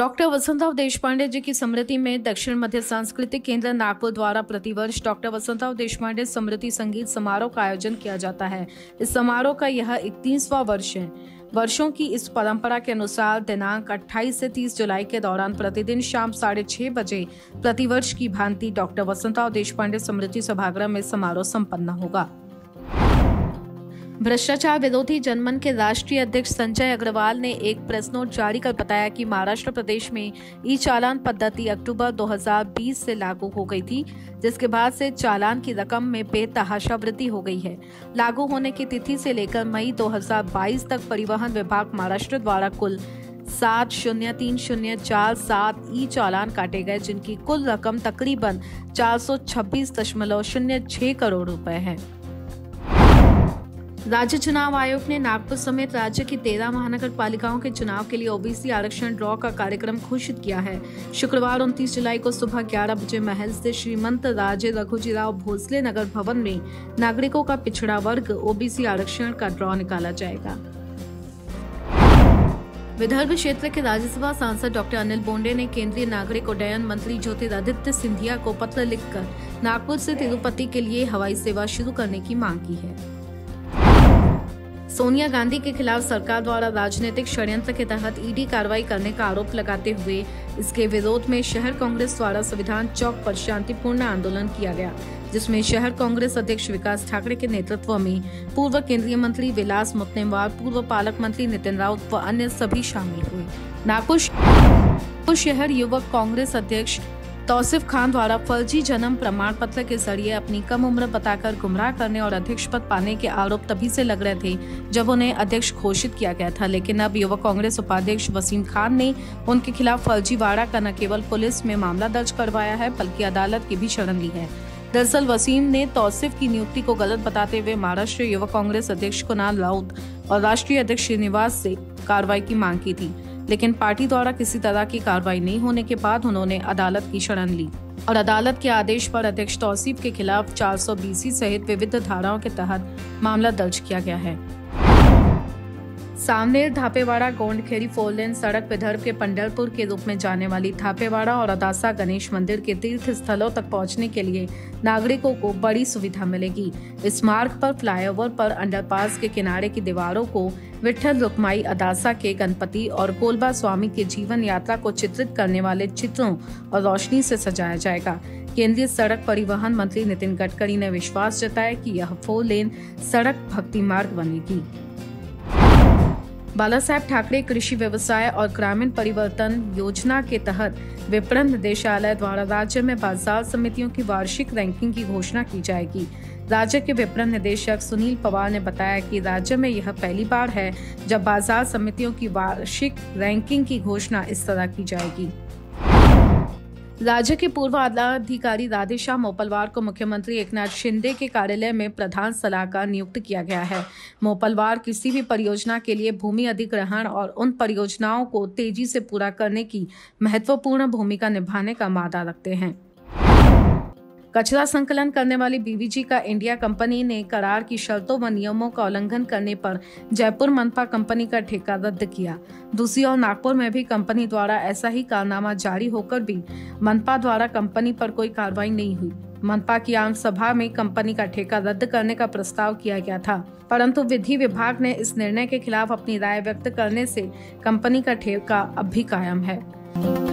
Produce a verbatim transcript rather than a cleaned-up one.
Doctor Vasantrao Deshpande जी की स्मृति में दक्षिण मध्य सांस्कृतिक केंद्र नागपुर द्वारा प्रतिवर्ष डॉक्टर वसंतराव देशपांडे स्मृति संगीत समारोह का आयोजन किया जाता है। इस समारोह का यह इकतीसवां वर्ष है। वर्षों की इस परंपरा के अनुसार दिनांक अट्ठाईस से तीस जुलाई के दौरान प्रतिदिन शाम साढ़े छह बजे प्रतिवर्ष की भांति डॉक्टर वसंतराव देशपांडे स्मृति सभागृह में समारोह संपन्न होगा। भ्रष्टाचार विरोधी जनमन के राष्ट्रीय अध्यक्ष संजय अग्रवाल ने एक प्रेस नोट जारी कर बताया कि महाराष्ट्र प्रदेश में ई चालान पद्धति अक्टूबर दो हज़ार बीस से लागू हो गई थी, जिसके बाद से चालान की रकम में बेतहाशा वृद्धि हो गई है। लागू होने की तिथि से लेकर मई दो हज़ार बाईस तक परिवहन विभाग महाराष्ट्र द्वारा कुल सात शून्य तीन शून्य चार सात ई चालान काटे गए, जिनकी कुल रकम तकरीबन चार सौ छब्बीस दशमलव शून्य छह करोड़ रुपए है। राज्य चुनाव आयोग ने नागपुर समेत राज्य की तेरह महानगर पालिकाओं के चुनाव के लिए ओबीसी आरक्षण ड्रॉ का कार्यक्रम घोषित किया है। शुक्रवार उनतीस जुलाई को सुबह ग्यारह बजे महल से श्रीमंत राजे रघुजीराव भोसले नगर भवन में नागरिकों का पिछड़ा वर्ग ओबीसी आरक्षण का ड्रॉ निकाला जाएगा। विदर्भ क्षेत्र के राज्यसभा सांसद डॉक्टर अनिल बोंडे ने केंद्रीय नागरिक उड्डयन मंत्री ज्योतिरादित्य सिंधिया को पत्र लिखकर नागपुर से तिरुपति के लिए हवाई सेवा शुरू करने की मांग की है। सोनिया गांधी के खिलाफ सरकार द्वारा राजनीतिक षड्यंत्र के तहत ईडी कार्रवाई करने का आरोप लगाते हुए इसके विरोध में शहर कांग्रेस द्वारा संविधान चौक पर शांतिपूर्ण आंदोलन किया गया, जिसमें शहर कांग्रेस अध्यक्ष विकास ठाकरे के नेतृत्व में पूर्व केंद्रीय मंत्री विलास मुत्तेमवार, पूर्व पालक मंत्री नितिन राउत व अन्य सभी शामिल हुए। नागपुर शहर युवक कांग्रेस अध्यक्ष तौसीफ खान द्वारा फर्जी जन्म प्रमाण पत्र के जरिए अपनी कम उम्र बताकर गुमराह करने और अध्यक्ष पद पाने के आरोप तभी से लग रहे थे जब उन्हें अध्यक्ष घोषित किया गया था, लेकिन अब युवक कांग्रेस उपाध्यक्ष वसीम खान ने उनके खिलाफ फर्जीवाड़ा का न केवल पुलिस में मामला दर्ज करवाया है बल्कि अदालत की भी शरण ली है। दरअसल वसीम ने तौसीफ की नियुक्ति को गलत बताते हुए महाराष्ट्र युवक कांग्रेस अध्यक्ष कुणाल राउत और राष्ट्रीय अध्यक्ष श्रीनिवास से कार्रवाई की मांग की थी, लेकिन पार्टी द्वारा किसी तरह की कार्रवाई नहीं होने के बाद उन्होंने अदालत की शरण ली और अदालत के आदेश पर अध्यक्ष तौसीफ के खिलाफ चार सौ बीसी सहित विविध धाराओं के तहत मामला दर्ज किया गया है। सामनेर धापेवाड़ा गोंडखेड़ी फोर लेन सड़क विदर्भ के पंढरपुर के रूप में जाने वाली धापेवाड़ा और अदासा गणेश मंदिर के तीर्थ स्थलों तक पहुंचने के लिए नागरिकों को बड़ी सुविधा मिलेगी। इस मार्ग पर फ्लाईओवर पर अंडरपास के किनारे की दीवारों को विठल रुक्माई अदासा के गणपति और कोलबा स्वामी के जीवन यात्रा को चित्रित करने वाले चित्रों और रोशनी से सजाया जाएगा। केंद्रीय सड़क परिवहन मंत्री नितिन गडकरी ने विश्वास जताया कि यह फोर लेन सड़क भक्ति मार्ग बनेगी। बाला साहेब ठाकरे कृषि व्यवसाय और ग्रामीण परिवर्तन योजना के तहत विपणन निदेशालय द्वारा राज्य में बाजार समितियों की वार्षिक रैंकिंग की घोषणा की जाएगी। राज्य के विपणन निदेशक सुनील पवार ने बताया कि राज्य में यह पहली बार है जब बाजार समितियों की वार्षिक रैंकिंग की घोषणा इस तरह की जाएगी। राज्य के पूर्व आला अधिकारी राधेश्याम मोपलवार को मुख्यमंत्री एकनाथ शिंदे के कार्यालय में प्रधान सलाहकार नियुक्त किया गया है। मोपलवार किसी भी परियोजना के लिए भूमि अधिग्रहण और उन परियोजनाओं को तेजी से पूरा करने की महत्वपूर्ण भूमिका निभाने का मादा रखते हैं। कचरा संकलन करने वाली बीवीजी का इंडिया कंपनी ने करार की शर्तों व नियमों का उल्लंघन करने पर जयपुर मनपा कंपनी का ठेका रद्द किया। दूसरी ओर नागपुर में भी कंपनी द्वारा ऐसा ही कारनामा जारी होकर भी मनपा द्वारा कंपनी पर कोई कार्रवाई नहीं हुई। मनपा की आम सभा में कंपनी का ठेका रद्द करने का प्रस्ताव किया गया था, परंतु विधि विभाग ने इस निर्णय के खिलाफ अपनी राय व्यक्त करने से कंपनी का ठेका अब भी कायम है।